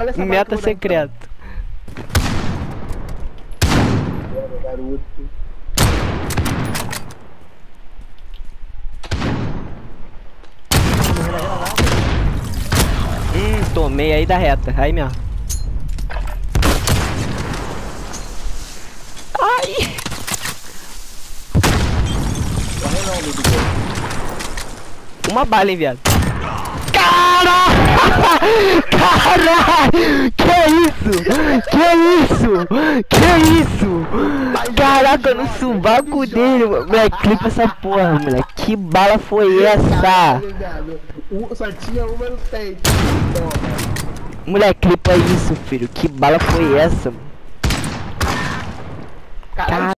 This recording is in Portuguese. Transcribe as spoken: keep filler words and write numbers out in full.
Olha essa Meta secreto. Garoto. Hum, tomei aí da reta. Aí mesmo. Ai! Corre não, meu Deus. Uma bala, hein, viado. Caralho! Caralho! Que isso? Que isso? Que isso? Caraca, no subaco dele, moleque, clipa essa porra, moleque. Que bala foi essa? Um, só tinha uma no peito. Moleque, clipa isso, filho. Que bala foi essa? Caralho.